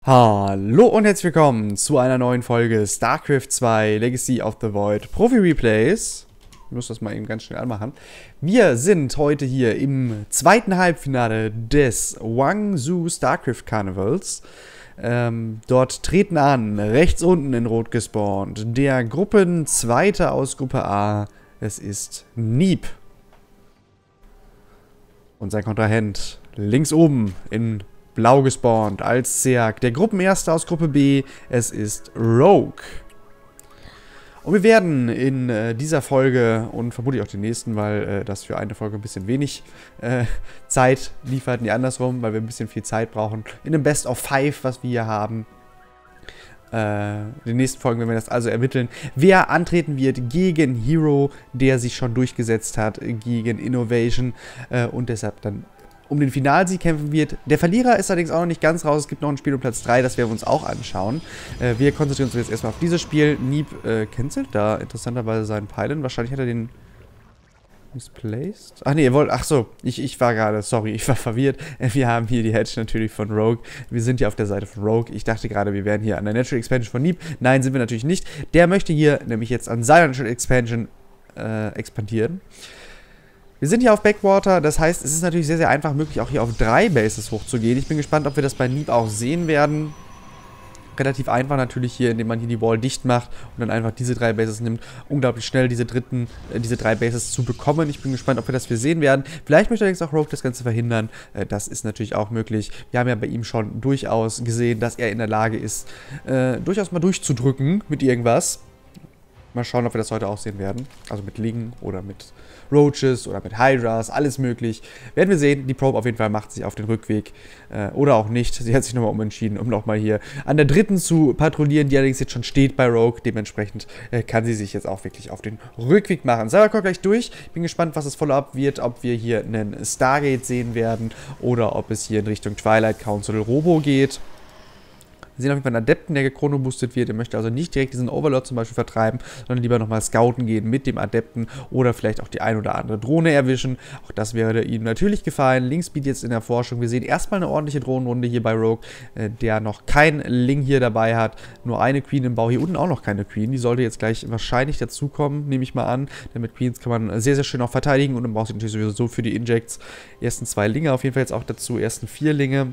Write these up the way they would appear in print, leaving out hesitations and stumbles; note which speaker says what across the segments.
Speaker 1: Hallo und herzlich willkommen zu einer neuen Folge StarCraft 2 Legacy of the Void Profi Replays. Ich muss das mal eben ganz schnell anmachen. Wir sind heute hier im zweiten Halbfinale des Guangzhou StarCraft Carnivals. Dort treten an, rechts unten in Rot gespawnt, der Gruppenzweite aus Gruppe A. Es ist Neep. Und sein Kontrahent links oben in Blau gespawnt als Zerg. Der Gruppenerste aus Gruppe B, es ist Rogue. Und wir werden in dieser Folge und vermutlich auch den nächsten, weil das für eine Folge ein bisschen wenig Zeit liefert, nie andersrum, weil wir ein bisschen viel Zeit brauchen. In dem Best of 5, was wir hier haben. In den nächsten Folgen werden wir das also ermitteln, wer antreten wird gegen Hero, der sich schon durchgesetzt hat, gegen Innovation und deshalb dann um den Finalsieg kämpfen wird. Der Verlierer ist allerdings auch noch nicht ganz raus. Es gibt noch ein Spiel um Platz 3, das werden wir uns auch anschauen. Wir konzentrieren uns jetzt erstmal auf dieses Spiel. Neep cancelt da interessanterweise seinen Pylon. Wahrscheinlich hat er den misplaced. Ach nee, ihr wollt. Ach so, ich war gerade, sorry, ich war verwirrt. Wir haben hier die Hedge natürlich von Rogue. Wir sind hier auf der Seite von Rogue. Ich dachte gerade, wir wären hier an der Natural Expansion von Neep. Nein, sind wir natürlich nicht. Der möchte hier nämlich jetzt an seiner Natural Expansion expandieren. Wir sind hier auf Backwater, das heißt, es ist natürlich sehr, sehr einfach möglich, auch hier auf 3 Bases hochzugehen. Ich bin gespannt, ob wir das bei Neep auch sehen werden. Relativ einfach natürlich hier, indem man hier die Wall dicht macht und dann einfach diese 3 Bases nimmt. Unglaublich schnell diese 3 Bases zu bekommen. Ich bin gespannt, ob wir das hier sehen werden. Vielleicht möchte allerdings auch Rogue das Ganze verhindern. Das ist natürlich auch möglich. Wir haben ja bei ihm schon durchaus gesehen, dass er in der Lage ist, durchaus mal durchzudrücken mit irgendwas. Mal schauen, ob wir das heute auch sehen werden. Also mit Lingen oder mit Roaches oder mit Hydras, alles möglich. Werden wir sehen. Die Probe auf jeden Fall macht sich auf den Rückweg. Oder auch nicht. Sie hat sich nochmal umentschieden, um nochmal hier an der dritten zu patrouillieren, die allerdings jetzt schon steht bei Rogue. Dementsprechend kann sie sich jetzt auch wirklich auf den Rückweg machen. Cyber kommt gleich durch. Ich bin gespannt, was das Follow-up wird. Ob wir hier einen Stargate sehen werden oder ob es hier in Richtung Twilight Council Robo geht. Wir sehen auf jeden Fall einen Adepten, der gechrono-boostet wird. Er möchte also nicht direkt diesen Overlord zum Beispiel vertreiben, sondern lieber nochmal scouten gehen mit dem Adepten oder vielleicht auch die ein oder andere Drohne erwischen. Auch das wäre ihm natürlich gefallen. Linkspeed jetzt in der Forschung. Wir sehen erstmal eine ordentliche Drohnenrunde hier bei Rogue, der noch kein Ling hier dabei hat. Nur eine Queen im Bau. Hier unten auch noch keine Queen. Die sollte jetzt gleich wahrscheinlich dazukommen, nehme ich mal an. Denn mit Queens kann man sehr, sehr schön auch verteidigen und dann braucht sie natürlich sowieso für die Injects. Ersten 2 Linge auf jeden Fall jetzt auch dazu. Ersten 4 Linge.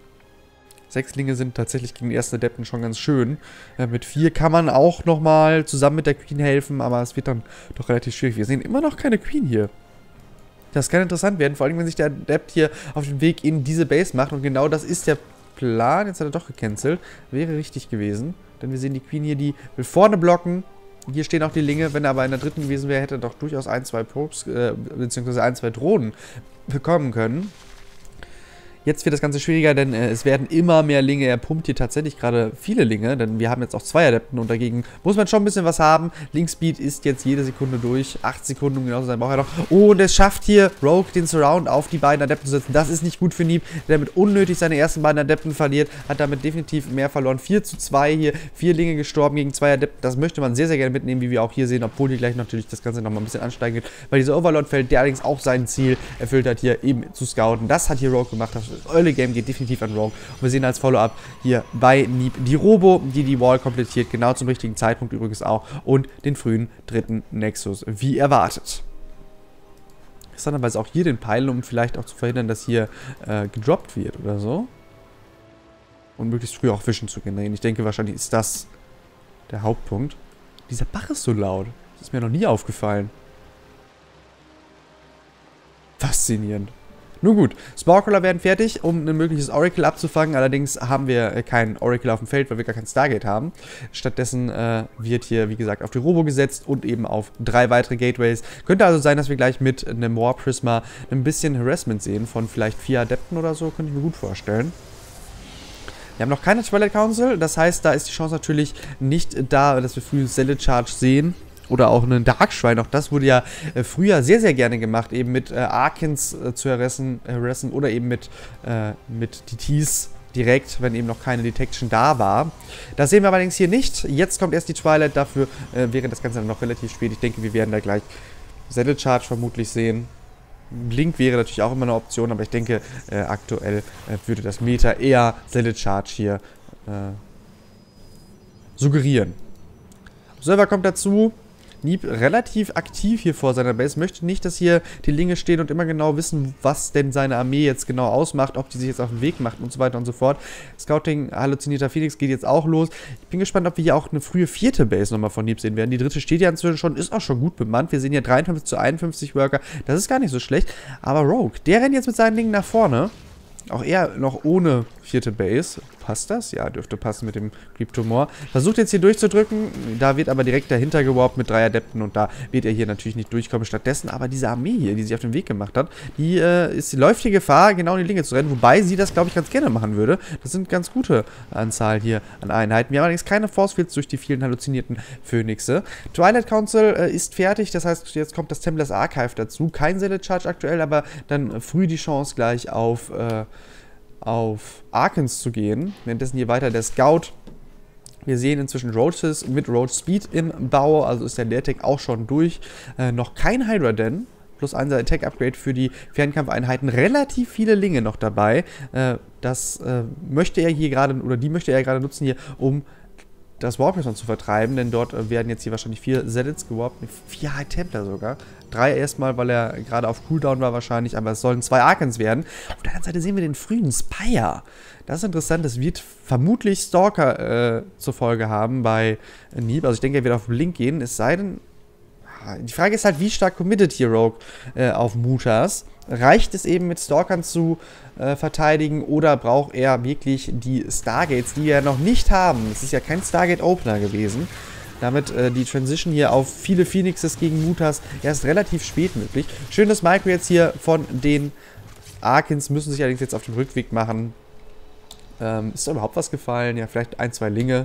Speaker 1: 6 Linge sind tatsächlich gegen die ersten Adepten schon ganz schön. Mit 4 kann man auch nochmal zusammen mit der Queen helfen, aber es wird dann doch relativ schwierig. Wir sehen immer noch keine Queen hier. Das kann interessant werden, vor allem wenn sich der Adept hier auf den Weg in diese Base macht. Und genau das ist der Plan. Jetzt hat er doch gecancelt. Wäre richtig gewesen. Denn wir sehen die Queen hier, die will vorne blocken. Hier stehen auch die Linge. Wenn er aber in der dritten gewesen wäre, hätte er doch durchaus 1, 2 Probes, beziehungsweise 1, 2 Drohnen bekommen können. Jetzt wird das Ganze schwieriger, denn es werden immer mehr Linge. Er pumpt hier tatsächlich gerade viele Linge, denn wir haben jetzt auch 2 Adepten und dagegen muss man schon ein bisschen was haben. Linkspeed ist jetzt jede Sekunde durch. 8 Sekunden, genauso sein braucht er noch. Oh, und es schafft hier Rogue den Surround auf die beiden Adepten zu setzen. Das ist nicht gut für Neep, der damit unnötig seine ersten beiden Adepten verliert. Hat damit definitiv mehr verloren. 4:2 hier, 4 Linge gestorben gegen 2 Adepten. Das möchte man sehr, sehr gerne mitnehmen, wie wir auch hier sehen, obwohl hier gleich natürlich das Ganze nochmal ein bisschen ansteigen wird, weil dieser Overlord fällt, der allerdings auch sein Ziel erfüllt hat, hier eben zu scouten. Das hat hier Rogue gemacht. Das Early Game geht definitiv an Rogue. Und wir sehen als Follow-up hier bei Neep die Robo, die Wall komplettiert, genau zum richtigen Zeitpunkt übrigens auch, und den frühen 3. Nexus, wie erwartet. Interessanterweise auch hier den Pylon, um vielleicht auch zu verhindern, dass hier gedroppt wird oder so. Und möglichst früh auch Vision zu generieren. Ich denke, wahrscheinlich ist das der Hauptpunkt. Dieser Bach ist so laut. Das ist mir noch nie aufgefallen. Faszinierend. Nun gut, Sparkler werden fertig, um ein mögliches Oracle abzufangen. Allerdings haben wir keinen Oracle auf dem Feld, weil wir gar kein Stargate haben. Stattdessen wird hier, wie gesagt, auf die Robo gesetzt und eben auf 3 weitere Gateways. Könnte also sein, dass wir gleich mit einem War Prisma ein bisschen Harassment sehen von vielleicht 4 Adepten oder so. Könnte ich mir gut vorstellen. Wir haben noch keine Twilight Council, das heißt, da ist die Chance natürlich nicht da, dass wir früh Zealot Charge sehen. Oder auch einen Darkshrine, auch das wurde ja früher sehr, sehr gerne gemacht, eben mit Arkans zu harassen oder eben mit DTs direkt, wenn eben noch keine Detection da war. Das sehen wir allerdings hier nicht. Jetzt kommt erst die Twilight, dafür wäre das Ganze dann noch relativ spät. Ich denke, wir werden da gleich Zealot Charge vermutlich sehen. Blink wäre natürlich auch immer eine Option, aber ich denke, aktuell würde das Meta eher Zealot Charge hier suggerieren. Observer kommt dazu. Neeb relativ aktiv hier vor seiner Base, möchte nicht, dass hier die Linge stehen und immer genau wissen, was denn seine Armee jetzt genau ausmacht, ob die sich jetzt auf den Weg macht und so weiter und so fort. Scouting halluzinierter Phoenix geht jetzt auch los. Ich bin gespannt, ob wir hier auch eine frühe 4. Base nochmal von Neeb sehen werden. Die 3. steht ja inzwischen schon, ist auch schon gut bemannt. Wir sehen hier 53 zu 51 Worker. Das ist gar nicht so schlecht. Aber Rogue, der rennt jetzt mit seinen Dingen nach vorne. Auch er noch ohne 4. Base. Passt das? Ja, dürfte passen mit dem Cryptomore. Versucht jetzt hier durchzudrücken. Da wird aber direkt dahinter gewarpt mit 3 Adepten. Und da wird er hier natürlich nicht durchkommen. Stattdessen aber diese Armee hier, die sich auf den Weg gemacht hat, die läuft hier Gefahr, genau in die Linke zu rennen. Wobei sie das, glaube ich, ganz gerne machen würde. Das sind ganz gute Anzahl hier an Einheiten. Wir haben allerdings keine Forcefields durch die vielen halluzinierten Phönixe. Twilight Council ist fertig. Das heißt, jetzt kommt das Templars Archive dazu. Kein Zealot Charge aktuell, aber dann früh die Chance gleich auf Arkans zu gehen. Währenddessen hier weiter der Scout. Wir sehen inzwischen Roaches mit Roach Speed im Bau, also ist der Leertech auch schon durch. Noch kein Hydra Den, plus 1 Attack Upgrade für die Fernkampfeinheiten. Relativ viele Linge noch dabei. Das möchte er hier gerade, oder die möchte er gerade nutzen hier, um das Warp-Person zu vertreiben, denn dort werden jetzt hier wahrscheinlich 4 Zealots gewarpt, 4 High Templar sogar. 3 erstmal, weil er gerade auf Cooldown war wahrscheinlich, aber es sollen 2 Arkans werden. Auf der anderen Seite sehen wir den frühen Spire. Das ist interessant, das wird vermutlich Stalker zur Folge haben bei Neeb. Also ich denke, er wird auf Blink gehen, es sei denn... Die Frage ist halt, wie stark committed hier Rogue auf Mutas. Reicht es eben mit Stalkern zu verteidigen oder braucht er wirklich die Stargates, die wir ja noch nicht haben? Es ist ja kein Stargate-Opener gewesen. Damit die Transition hier auf viele Phoenixes gegen Mutas erst relativ spät möglich. Schönes Micro jetzt hier von den Arkans, müssen sich allerdings jetzt auf den Rückweg machen. Ist da überhaupt was gefallen? Ja, vielleicht 1, 2 Linge.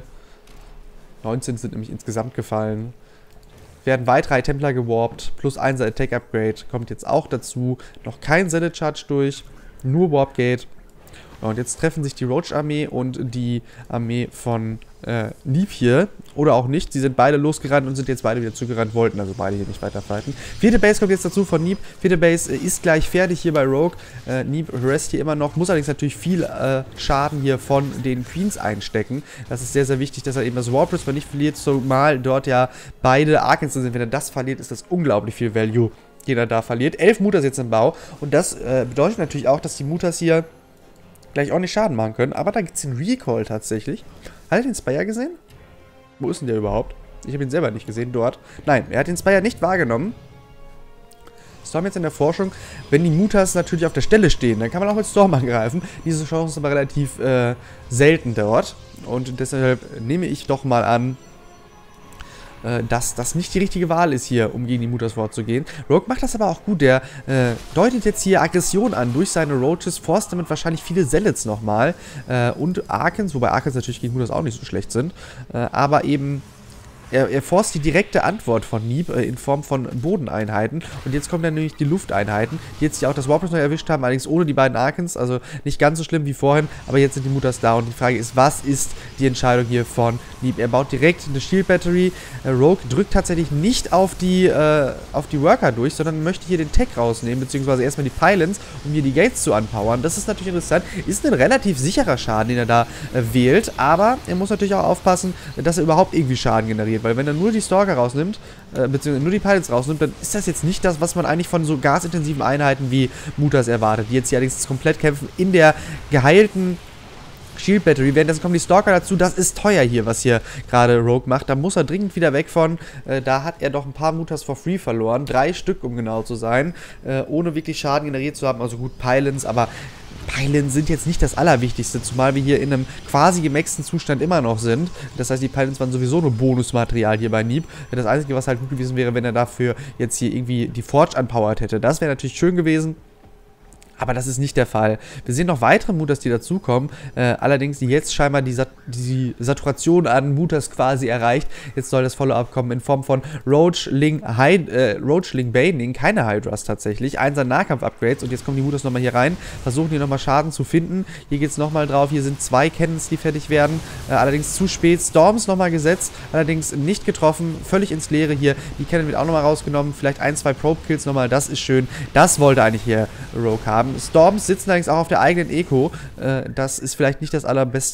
Speaker 1: 19 sind nämlich insgesamt gefallen. Werden weitere Templar gewarpt, plus 1 Attack Upgrade kommt jetzt auch dazu. Noch kein Zealot Charge durch, nur Warpgate. Und jetzt treffen sich die Roach-Armee und die Armee von Neeb hier. Oder auch nicht. Sie sind beide losgerannt und sind jetzt beide wieder zugerannt, wollten also beide hier nicht weiter fighten. 4. Base kommt jetzt dazu von Neeb. 4. Base ist gleich fertig hier bei Rogue. Neeb harassed hier immer noch. Muss allerdings natürlich viel Schaden hier von den Queens einstecken. Das ist sehr, sehr wichtig, dass er eben das Warp Whisper nicht verliert, zumal dort ja beide Arkans sind. Wenn er das verliert, ist das unglaublich viel Value, den er da verliert. 11 Mutas jetzt im Bau. Und das bedeutet natürlich auch, dass die Mutas hier gleich auch nicht Schaden machen können. Aber da gibt es den Recall tatsächlich. Hat er den Spire gesehen? Wo ist denn der überhaupt? Ich habe ihn selber nicht gesehen, dort. Nein, er hat den Spire nicht wahrgenommen. Storm jetzt in der Forschung. Wenn die Mutas natürlich auf der Stelle stehen, dann kann man auch mit Storm angreifen. Diese Chance ist aber relativ selten dort. Und deshalb nehme ich doch mal an, dass das nicht die richtige Wahl ist hier, um gegen die Mutas vorzugehen. Rogue macht das aber auch gut. Der deutet jetzt hier Aggression an durch seine Roaches, forst damit wahrscheinlich viele Zealots nochmal und Arkans, wobei Arkans natürlich gegen Mutas auch nicht so schlecht sind, aber eben er forst die direkte Antwort von Neeb in Form von Bodeneinheiten. Und jetzt kommen dann nämlich die Lufteinheiten, die jetzt ja auch das Warp neu erwischt haben, allerdings ohne die beiden Arkans, also nicht ganz so schlimm wie vorhin, aber jetzt sind die Mutas da und die Frage ist, was ist die Entscheidung hier von Neeb? Er baut direkt eine Shield Battery. Rogue drückt tatsächlich nicht auf die Worker durch, sondern möchte hier den Tech rausnehmen, beziehungsweise erstmal die Pylons, um hier die Gates zu unpowern. Das ist natürlich interessant. Ist ein relativ sicherer Schaden, den er da wählt, aber er muss natürlich auch aufpassen, dass er überhaupt irgendwie Schaden generiert. Weil wenn er nur die Stalker rausnimmt, beziehungsweise nur die Pylons rausnimmt, dann ist das jetzt nicht das, was man eigentlich von so gasintensiven Einheiten wie Mutas erwartet, die jetzt hier allerdings komplett kämpfen in der geheilten Shield Battery. Währenddessen kommen die Stalker dazu. Das ist teuer hier, was hier gerade Rogue macht. Da muss er dringend wieder weg von. Da hat er doch ein paar Mutas for free verloren. 3 Stück, um genau zu sein. Ohne wirklich Schaden generiert zu haben. Also gut, Pylons, aber Pylons sind jetzt nicht das Allerwichtigste, zumal wir hier in einem quasi gemaxten Zustand immer noch sind. Das heißt, die Pylons waren sowieso nur Bonusmaterial hier bei Neeb. Das Einzige, was halt gut gewesen wäre, wenn er dafür jetzt hier irgendwie die Forge unpowered hätte. Das wäre natürlich schön gewesen. Aber das ist nicht der Fall. Wir sehen noch weitere Mutas, die dazukommen. Allerdings, die jetzt scheinbar die Saturation an Mutas quasi erreicht. Jetzt soll das Follow-up kommen in Form von Roachling Baning. Keine Hydras tatsächlich. 1er Nahkampf-Upgrades. Und jetzt kommen die Mutas nochmal hier rein. Versuchen hier nochmal Schaden zu finden. Hier geht es nochmal drauf. Hier sind 2 Cannons, die fertig werden. Allerdings zu spät. Storms nochmal gesetzt. Allerdings nicht getroffen. Völlig ins Leere hier. Die Cannon wird auch nochmal rausgenommen. Vielleicht 1, 2 Probe-Kills nochmal. Das ist schön. Das wollte eigentlich hier Rogue haben. Storms sitzen allerdings auch auf der eigenen Eco. Das ist vielleicht nicht das Allerbeste.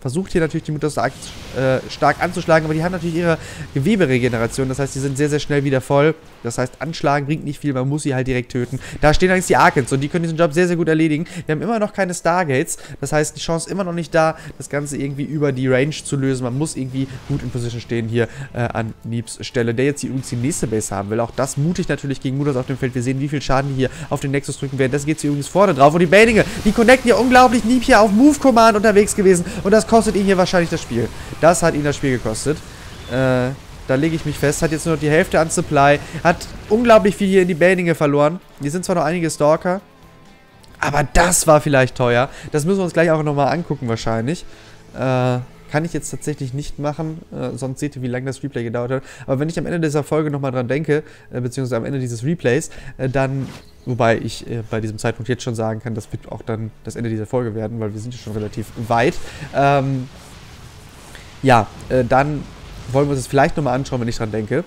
Speaker 1: versucht hier natürlich die Mutter stark anzuschlagen, aber die haben natürlich ihre Geweberegeneration, das heißt, die sind sehr, sehr schnell wieder voll. Das heißt, anschlagen bringt nicht viel, man muss sie halt direkt töten. Da stehen allerdings die Arkans und die können diesen Job sehr, sehr gut erledigen. Wir haben immer noch keine Stargates, das heißt, die Chance ist immer noch nicht da, das Ganze irgendwie über die Range zu lösen. Man muss irgendwie gut in Position stehen hier an Neebs Stelle, der jetzt hier übrigens die nächste Base haben will. Auch das mutig natürlich gegen Mutas auf dem Feld. Wir sehen, wie viel Schaden die hier auf den Nexus drücken werden. Das geht hier übrigens vorne drauf. Und die Baninge, die connecten hier unglaublich. Neeb hier auf Move-Command unterwegs gewesen. Und das kostet ihn hier wahrscheinlich das Spiel. Das hat ihn das Spiel gekostet. Da lege ich mich fest. Hat jetzt nur noch die Hälfte an Supply. Hat unglaublich viel hier in die Baninge verloren. Hier sind zwar noch einige Stalker. Aber das war vielleicht teuer. Das müssen wir uns gleich auch nochmal angucken wahrscheinlich. Kann ich jetzt tatsächlich nicht machen, sonst seht ihr, wie lange das Replay gedauert hat. Aber wenn ich am Ende dieser Folge nochmal dran denke, beziehungsweise am Ende dieses Replays, dann, wobei ich bei diesem Zeitpunkt jetzt schon sagen kann, das wird auch dann das Ende dieser Folge werden, weil wir sind ja schon relativ weit. Dann wollen wir uns das vielleicht nochmal anschauen, wenn ich dran denke.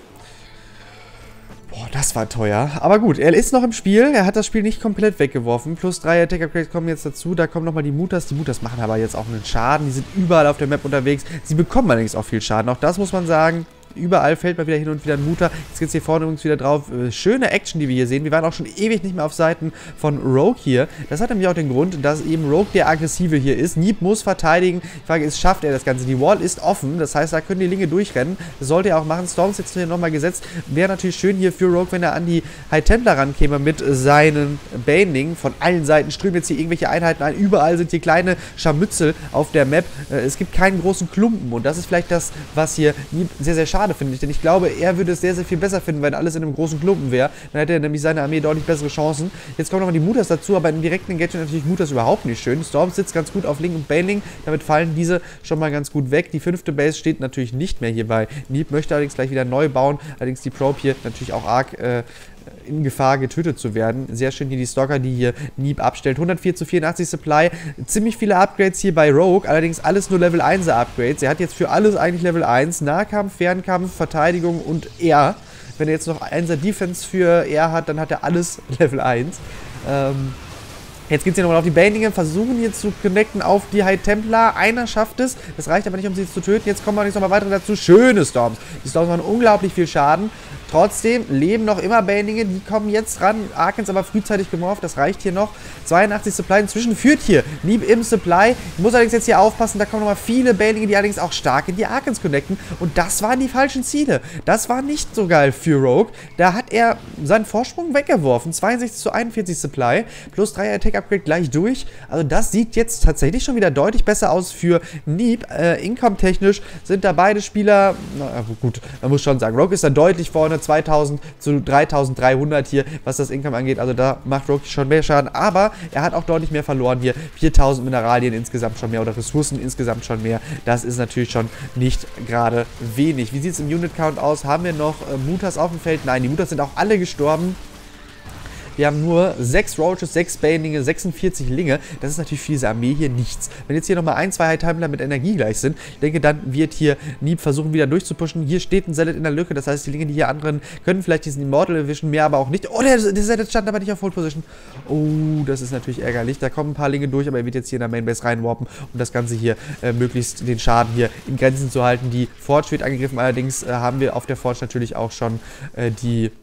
Speaker 1: Boah, das war teuer. Aber gut, er ist noch im Spiel. Er hat das Spiel nicht komplett weggeworfen. Plus 3 Attack-Upgrades kommen jetzt dazu. Da kommen nochmal die Mutas. Die Mutas machen aber jetzt auch einen Schaden. Die sind überall auf der Map unterwegs. Sie bekommen allerdings auch viel Schaden. Auch das muss man sagen. Überall fällt mal wieder hin und wieder ein Muta. Jetzt geht es hier vorne übrigens wieder drauf. Schöne Action, die wir hier sehen. Wir waren auch schon ewig nicht mehr auf Seiten von Rogue hier. Das hat nämlich auch den Grund, dass eben Rogue der Aggressive hier ist. Neeb muss verteidigen. Die Frage ist, schafft er das Ganze? Die Wall ist offen. Das heißt, da können die Linge durchrennen. Das sollte er auch machen. Storms jetzt hier nochmal gesetzt. Wäre natürlich schön hier für Rogue, wenn er an die High Templar rankäme mit seinen Baning. Von allen Seiten strömen jetzt hier irgendwelche Einheiten ein. Überall sind hier kleine Scharmützel auf der Map. Es gibt keinen großen Klumpen. Und das ist vielleicht das, was hier Neeb sehr, sehr schade finde ich, denn ich glaube, er würde es sehr, sehr viel besser finden, wenn alles in einem großen Klumpen wäre. Dann hätte er nämlich seine Armee deutlich bessere Chancen. Jetzt kommen nochmal die Mutas dazu, aber im direkten Engagement natürlich Mutas überhaupt nicht schön. Storm sitzt ganz gut auf Link und Baneling, damit fallen diese schon mal ganz gut weg. Die 5. Base steht natürlich nicht mehr hier bei Neeb, möchte allerdings gleich wieder neu bauen. Allerdings die Probe hier natürlich auch arg in Gefahr, getötet zu werden. Sehr schön hier die Stalker, die hier Neeb abstellt. 104:84 Supply. Ziemlich viele Upgrades hier bei Rogue. Allerdings alles nur Level 1er Upgrades. Er hat jetzt für alles eigentlich Level 1. Nahkampf, Fernkampf, Verteidigung und R. Wenn er jetzt noch 1er Defense für R hat, dann hat er alles Level 1. Jetzt geht es hier nochmal auf die Baninge, versuchen hier zu connecten auf die High Templar. Einer schafft es. Das reicht aber nicht, um sie zu töten. Jetzt kommen allerdings nochmal weitere dazu. Schöne Storms. Die Storms machen unglaublich viel Schaden. Trotzdem leben noch immer Baninge, die kommen jetzt ran. Arkans aber frühzeitig gemorpht, das reicht hier noch. 82 Supply, inzwischen führt hier Neeb im Supply. Ich muss allerdings jetzt hier aufpassen, da kommen nochmal viele Baninge, die allerdings auch stark in die Arkans connecten. Und das waren die falschen Ziele. Das war nicht so geil für Rogue. Da hat er seinen Vorsprung weggeworfen. 62:41 Supply, plus 3 Attack-Upgrade gleich durch. Also das sieht jetzt tatsächlich schon wieder deutlich besser aus für Neeb. Income-technisch sind da beide Spieler, na gut, man muss schon sagen, Rogue ist da deutlich vorne. 2000 zu 3300 hier, was das Income angeht. Also da macht Rogue schon mehr Schaden. Aber er hat auch deutlich mehr verloren hier. 4000 Mineralien insgesamt schon mehr oder Ressourcen insgesamt schon mehr. Das ist natürlich schon nicht gerade wenig. Wie sieht es im Unit-Count aus? Haben wir noch Mutas auf dem Feld? Nein, die Mutas sind auch alle gestorben. Wir haben nur 6 Roaches, 6 Baninge, 46 Linge. Das ist natürlich für diese Armee hier nichts. Wenn jetzt hier nochmal 1, 2 High Templar mit Energie gleich sind, ich denke, dann wird hier Neeb versuchen, wieder durchzupushen. Hier steht ein Zealot in der Lücke. Das heißt, die Linge, die hier anderen können vielleicht diesen Immortal erwischen, mehr aber auch nicht. Oh, der Zealot stand aber nicht auf Hold Position. Oh, das ist natürlich ärgerlich. Da kommen ein paar Linge durch, aber er wird jetzt hier in der Mainbase reinwarpen, um das Ganze hier möglichst den Schaden hier in Grenzen zu halten. Die Forge wird angegriffen. Allerdings haben wir auf der Forge natürlich auch schon die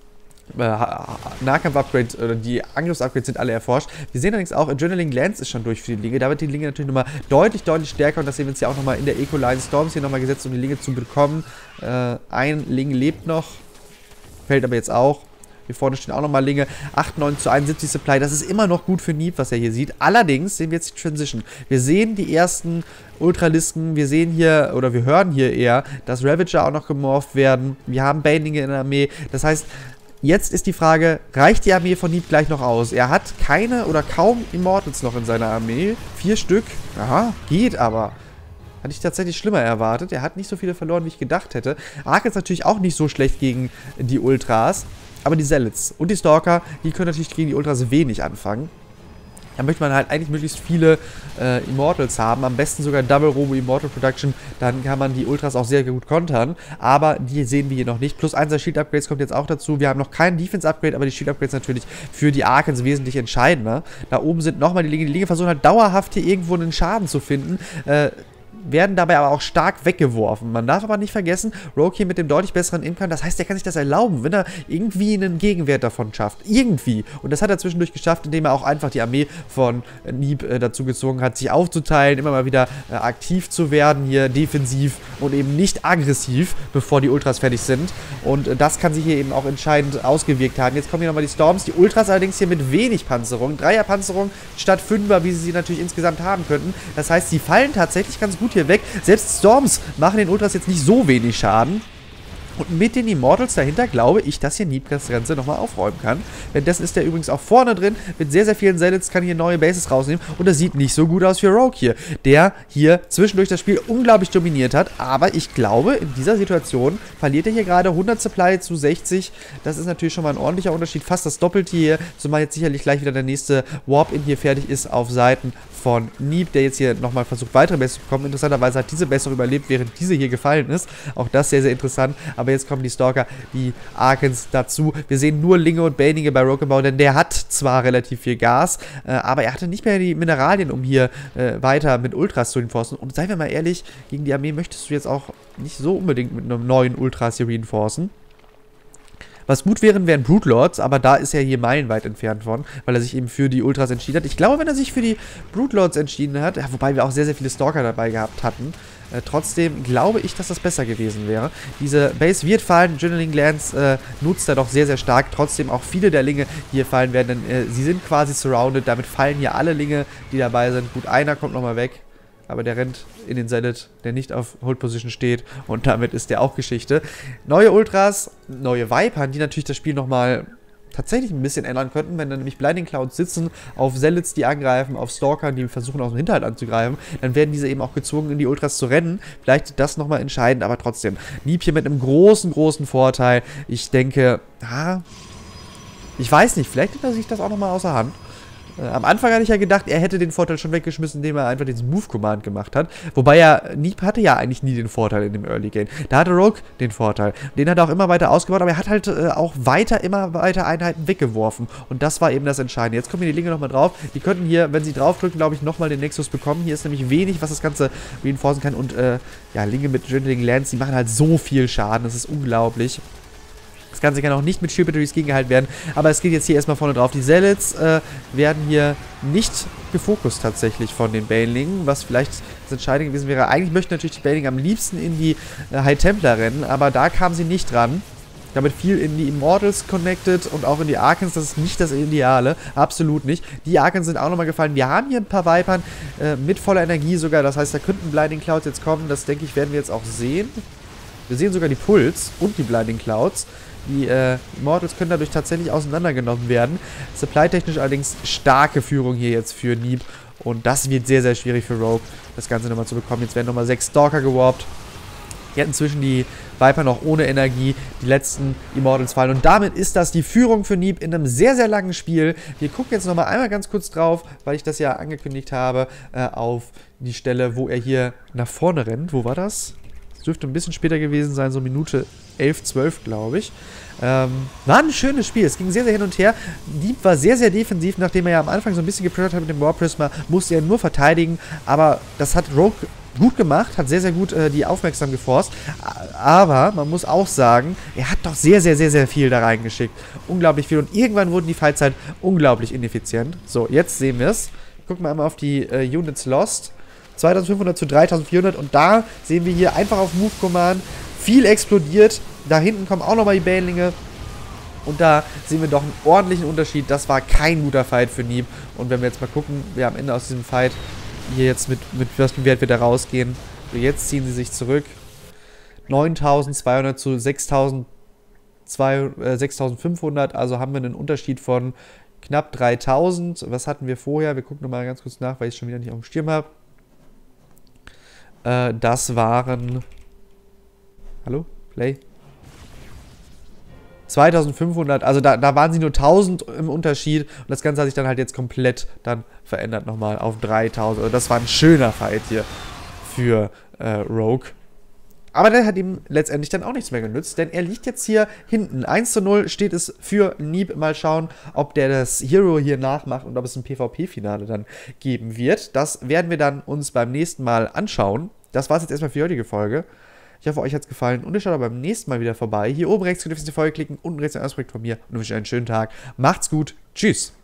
Speaker 1: Nahkampf-Upgrades oder die Angriffs-Upgrades sind alle erforscht. Wir sehen allerdings auch, Adrenaline Glance ist schon durch für die Linge. Da wird die Linge natürlich nochmal deutlich stärker und das sehen wir jetzt ja auch nochmal in der Eco-Line. Storms hier nochmal gesetzt, um die Linge zu bekommen. Ein Ling lebt noch, fällt aber jetzt auch. Hier vorne stehen auch nochmal Linge. 89:71 Supply. Das ist immer noch gut für Neeb, was er hier sieht. Allerdings sehen wir jetzt die Transition. Wir sehen die ersten Ultralisken. Wir sehen hier, oder wir hören hier eher, dass Ravager auch noch gemorpht werden. Wir haben Baninge in der Armee. Das heißt, jetzt ist die Frage, reicht die Armee von Neeb gleich noch aus? Er hat keine oder kaum Immortals noch in seiner Armee. 4 Stück. Aha, geht aber. Hatte ich tatsächlich schlimmer erwartet. Er hat nicht so viele verloren, wie ich gedacht hätte. Ark ist natürlich auch nicht so schlecht gegen die Ultras. Aber die Zealots und die Stalker, die können natürlich gegen die Ultras wenig anfangen. Da möchte man halt eigentlich möglichst viele Immortals haben. Am besten sogar Double Robo Immortal Production. Dann kann man die Ultras auch sehr gut kontern. Aber die sehen wir hier noch nicht. Plus 1er Shield Upgrades kommt jetzt auch dazu. Wir haben noch kein Defense Upgrade, aber die Shield Upgrades natürlich für die Arkans wesentlich entscheidender. Da oben sind nochmal die Linge. Die Linge versuchen halt dauerhaft hier irgendwo einen Schaden zu finden. werden dabei aber auch stark weggeworfen. Man darf aber nicht vergessen, Rogue hier mit dem deutlich besseren Imkan, das heißt, er kann sich das erlauben, wenn er irgendwie einen Gegenwert davon schafft. Irgendwie. Und das hat er zwischendurch geschafft, indem er auch einfach die Armee von Neeb dazu gezwungen hat, sich aufzuteilen, immer mal wieder aktiv zu werden, hier defensiv und eben nicht aggressiv, bevor die Ultras fertig sind. Und das kann sich hier eben auch entscheidend ausgewirkt haben. Jetzt kommen hier nochmal die Storms, die Ultras allerdings hier mit wenig Panzerung, 3er Panzerung statt 5er, wie sie natürlich insgesamt haben könnten. Das heißt, sie fallen tatsächlich ganz gut hier weg. Selbst Storms machen den Ultras jetzt nicht so wenig Schaden. Und mit den Immortals dahinter glaube ich, dass hier Neeb das Ganze nochmal aufräumen kann. Währenddessen ist er übrigens auch vorne drin. Mit sehr, sehr vielen Zealots kann hier neue Bases rausnehmen. Und das sieht nicht so gut aus für Rogue hier. Der hier zwischendurch das Spiel unglaublich dominiert hat. Aber ich glaube, in dieser Situation verliert er hier gerade 100 Supply zu 60. Das ist natürlich schon mal ein ordentlicher Unterschied. Fast das Doppelte hier. Zumal jetzt sicherlich gleich wieder der nächste Warp-In hier fertig ist auf Seiten von Neeb, der jetzt hier nochmal versucht, weitere Bases zu bekommen. Interessanterweise hat diese Base noch überlebt, während diese hier gefallen ist. Auch das sehr, sehr interessant. Aber jetzt kommen die Stalker, die Arkans dazu. Wir sehen nur Linge und Baninge bei Rogue, denn der hat zwar relativ viel Gas, aber er hatte nicht mehr die Mineralien, um hier weiter mit Ultras zu reinforcen. Und seien wir mal ehrlich, gegen die Armee möchtest du jetzt auch nicht so unbedingt mit einem neuen Ultras hier reinforcen. Was gut wären Broodlords, aber da ist er hier meilenweit entfernt von, weil er sich eben für die Ultras entschieden hat. Ich glaube, wenn er sich für die Broodlords entschieden hat, ja, wobei wir auch sehr, sehr viele Stalker dabei gehabt hatten, trotzdem glaube ich, dass das besser gewesen wäre. Diese Base wird fallen, Journaling Lands nutzt er doch sehr, sehr stark. Trotzdem auch viele der Linge, die hier fallen werden, denn sie sind quasi surrounded. Damit fallen hier alle Linge, die dabei sind. Gut, einer kommt nochmal weg. Aber der rennt in den Zealot, der nicht auf Hold Position steht. Und damit ist der auch Geschichte. Neue Ultras, neue Vipern, die natürlich das Spiel nochmal tatsächlich ein bisschen ändern könnten, wenn dann nämlich Blinding Clouds sitzen auf Zealots, die angreifen, auf Stalkern, die versuchen aus dem Hinterhalt anzugreifen, dann werden diese eben auch gezwungen, in die Ultras zu rennen. Vielleicht das nochmal entscheidend, aber trotzdem. Neeb hier mit einem großen, großen Vorteil. Ich denke, ich weiß nicht, vielleicht nimmt er sich das auch nochmal außer Hand. Am Anfang hatte ich ja gedacht, er hätte den Vorteil schon weggeschmissen, indem er einfach diesen Move-Command gemacht hat. Wobei Neeb hatte ja eigentlich nie den Vorteil in dem Early Game. Da hatte Rogue den Vorteil. Den hat er auch immer weiter ausgebaut, aber er hat halt auch immer weiter Einheiten weggeworfen. Und das war eben das Entscheidende. Jetzt kommen hier die Linke nochmal drauf. Die könnten hier, wenn sie draufdrücken, glaube ich, nochmal den Nexus bekommen. Hier ist nämlich wenig, was das Ganze reinforcen kann. Und ja, Linke mit Journaling Lands, die machen halt so viel Schaden. Das ist unglaublich. Das Ganze kann auch nicht mit Shield Batteries gegengehalten werden, aber es geht jetzt hier erstmal vorne drauf. Die Zealots werden hier nicht gefokust tatsächlich von den Banelingen, was vielleicht das Entscheidende gewesen wäre. Eigentlich möchten natürlich die Baneling am liebsten in die High Templar rennen, aber da kamen sie nicht dran. Damit viel in die Immortals connected und auch in die Arkans, das ist nicht das Ideale, absolut nicht. Die Arkans sind auch nochmal gefallen. Wir haben hier ein paar Vipern mit voller Energie sogar, das heißt, da könnten Blinding Clouds jetzt kommen, das denke ich, werden wir jetzt auch sehen. Wir sehen sogar die Puls und die Blinding Clouds. Die Immortals können dadurch tatsächlich auseinandergenommen werden. Supply-technisch allerdings starke Führung hier jetzt für Neeb. Und das wird sehr, sehr schwierig für Rogue, das Ganze nochmal zu bekommen. Jetzt werden nochmal 6 Stalker gewarpt. Hier inzwischen die Viper noch ohne Energie. Die letzten Immortals fallen. Und damit ist das die Führung für Neeb in einem sehr, sehr langen Spiel. Wir gucken jetzt nochmal einmal ganz kurz drauf, weil ich das ja angekündigt habe, auf die Stelle, wo er hier nach vorne rennt. Wo war das? Dürfte ein bisschen später gewesen sein, so Minute 11, 12, glaube ich. War ein schönes Spiel. Es ging sehr, sehr hin und her. Neeb war sehr, sehr defensiv, nachdem er ja am Anfang so ein bisschen gepressured hat mit dem War Prisma, musste er nur verteidigen. Aber das hat Rogue gut gemacht, hat sehr, sehr gut die Aufmerksamkeit geforst. Aber man muss auch sagen, er hat doch sehr, sehr, sehr, sehr viel da reingeschickt. Unglaublich viel. Und irgendwann wurden die Fights halt unglaublich ineffizient. So, jetzt sehen wir es. Gucken wir einmal auf die Units Lost. 2500 zu 3400 und da sehen wir hier einfach auf Move Command viel explodiert. Da hinten kommen auch nochmal die Banelinge und da sehen wir doch einen ordentlichen Unterschied. Das war kein guter Fight für Neeb und wenn wir jetzt mal gucken, wer am Ende aus diesem Fight hier jetzt mit welchem Wert wir da rausgehen. So, jetzt ziehen sie sich zurück. 9200 zu 6500, also haben wir einen Unterschied von knapp 3000. Was hatten wir vorher? Wir gucken nochmal ganz kurz nach, weil ich es schon wieder nicht auf dem Schirm habe. Das waren... Hallo? Play? 2500, also da waren sie nur 1000 im Unterschied und das Ganze hat sich dann halt jetzt komplett dann verändert nochmal auf 3000. Also das war ein schöner Fight hier für Rogue. Aber der hat ihm letztendlich dann auch nichts mehr genützt, denn er liegt jetzt hier hinten. 1:0 steht es für Neeb. Mal schauen, ob der das Hero hier nachmacht und ob es ein PvP-Finale dann geben wird. Das werden wir dann uns beim nächsten Mal anschauen. das war es jetzt erstmal für die heutige Folge. Ich hoffe, euch hat es gefallen und ihr schaut beim nächsten Mal wieder vorbei. Hier oben rechts könnt ihr auf die Folge klicken, unten rechts ein Ausblick von mir und ich wünsche euch einen schönen Tag. Macht's gut. Tschüss.